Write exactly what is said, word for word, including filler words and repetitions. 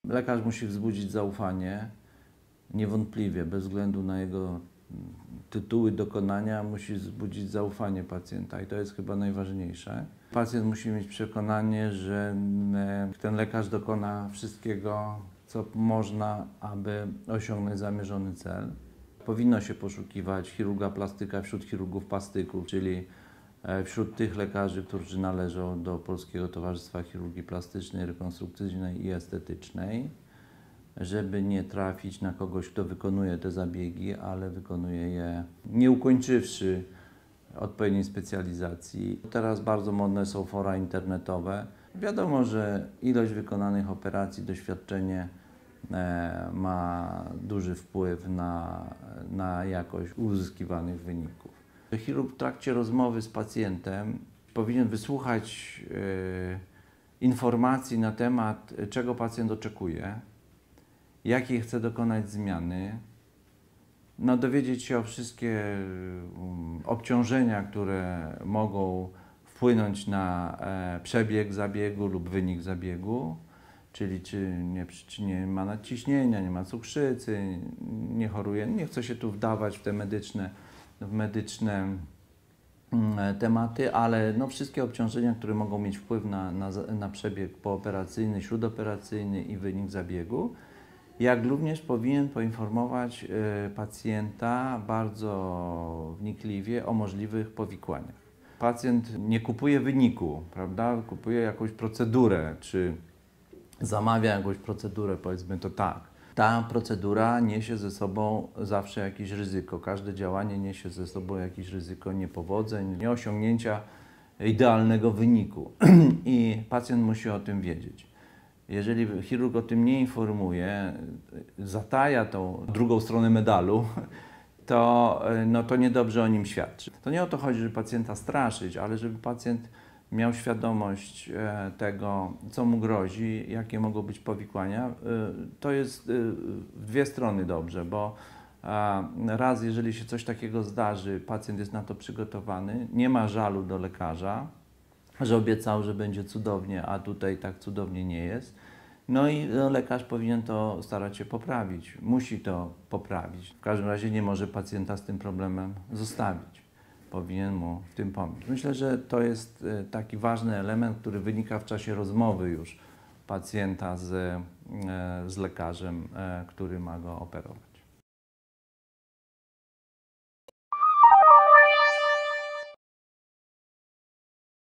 Lekarz musi wzbudzić zaufanie, niewątpliwie, bez względu na jego tytuły dokonania, musi wzbudzić zaufanie pacjenta i to jest chyba najważniejsze. Pacjent musi mieć przekonanie, że ten lekarz dokona wszystkiego, co można, aby osiągnąć zamierzony cel. Powinno się poszukiwać chirurga plastyka wśród chirurgów plastyków, czyli wśród tych lekarzy, którzy należą do Polskiego Towarzystwa Chirurgii Plastycznej, Rekonstrukcyjnej i Estetycznej, żeby nie trafić na kogoś, kto wykonuje te zabiegi, ale wykonuje je nie ukończywszy odpowiedniej specjalizacji. Teraz bardzo modne są fora internetowe. Wiadomo, że ilość wykonanych operacji, doświadczenie ma duży wpływ na, na jakość uzyskiwanych wyników. Chirurg w trakcie rozmowy z pacjentem powinien wysłuchać e, informacji na temat, czego pacjent oczekuje, jakiej chce dokonać zmiany, no, dowiedzieć się o wszystkie um, obciążenia, które mogą wpłynąć na e, przebieg zabiegu lub wynik zabiegu, czyli czy nie, czy nie ma nadciśnienia, nie ma cukrzycy, nie choruje. Nie chcę się tu wdawać w te medyczne, w medyczne mm, tematy, ale no, wszystkie obciążenia, które mogą mieć wpływ na, na, na przebieg pooperacyjny, śródoperacyjny i wynik zabiegu. Jak również powinien poinformować y, pacjenta bardzo wnikliwie o możliwych powikłaniach. Pacjent nie kupuje wyniku, prawda? Kupuje jakąś procedurę, czy zamawia jakąś procedurę, powiedzmy to tak. Ta procedura niesie ze sobą zawsze jakieś ryzyko. Każde działanie niesie ze sobą jakieś ryzyko niepowodzeń, nieosiągnięcia idealnego wyniku i pacjent musi o tym wiedzieć. Jeżeli chirurg o tym nie informuje, zataja tą drugą stronę medalu, to, no, to niedobrze o nim świadczy. To nie o to chodzi, żeby pacjenta straszyć, ale żeby pacjent miał świadomość tego, co mu grozi, jakie mogą być powikłania. To jest w dwie strony dobrze, bo raz, jeżeli się coś takiego zdarzy, pacjent jest na to przygotowany, nie ma żalu do lekarza, że obiecał, że będzie cudownie, a tutaj tak cudownie nie jest. No i no, lekarz powinien to starać się poprawić, musi to poprawić. W każdym razie nie może pacjenta z tym problemem zostawić. Powinien mu w tym pomóc. Myślę, że to jest taki ważny element, który wynika w czasie rozmowy już pacjenta z, z lekarzem, który ma go operować.